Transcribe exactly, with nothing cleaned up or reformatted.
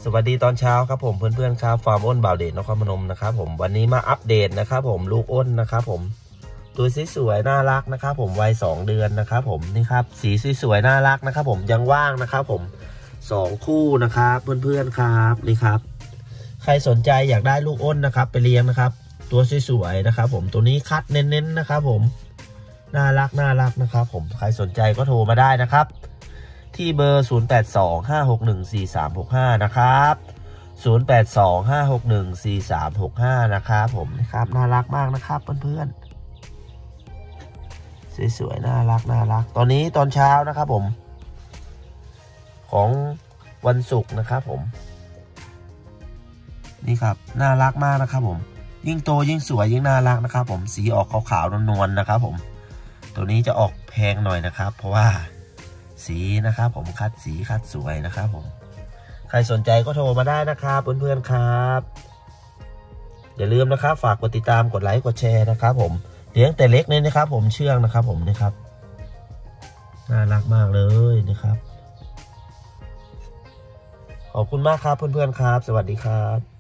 สวัสดีตอนเช้าครับผมเพื่อนๆครับฟาร์มอ้นบ่าวเดชนครพนมนะครับผมวันนี้มาอัปเดตนะครับผมลูกอ้นนะครับผมตัวสวยๆน่ารักนะครับผมวัยสองเดือนนะครับผมนี่ครับสีสวยๆน่ารักนะครับผมยังว่างนะครับผมสองคู่นะครับเพื่อนๆครับนี่ครับใครสนใจอยากได้ลูกอ้นนะครับไปเลี้ยงนะครับตัวสวยๆนะครับผมตัวนี้คัดเน้นๆนะครับผมน่ารักน่ารักนะครับผมใครสนใจก็โทรมาได้นะครับที่เบอร์ศูนย์ แปด สอง ห้า หก หนึ่ง สี่ สาม หก ห้านะครับศูนย์ แปด สอง ห้า หก หนึ่ง สี่ สาม หก ห้านะครับผมนะครับน่ารักมากนะครับเพื่อนๆสวยๆน่ารักน่ารักตอนนี้ตอนเช้านะครับผมของวันศุกร์นะครับผมนี่ครับน่ารักมากนะครับผมยิ่งโตยิ่งสวยยิ่งน่ารักนะครับผมสีออกขาวๆนวลๆนะครับผมตัวนี้จะออกแพงหน่อยนะครับเพราะว่าสีนะครับผมคัดสีคัดสวยนะครับผมใครสนใจก็โทรมาได้นะครับเพื่อนๆครับอย่าลืมนะครับฝากกดติดตามกดไลค์กดแชร์นะครับผมเลี้ยงแต่เล็กเลยนะครับผมเชื่องนะครับผมนะครับน่ารักมากเลยนะครับขอบคุณมากครับเพื่อนๆครับสวัสดีครับ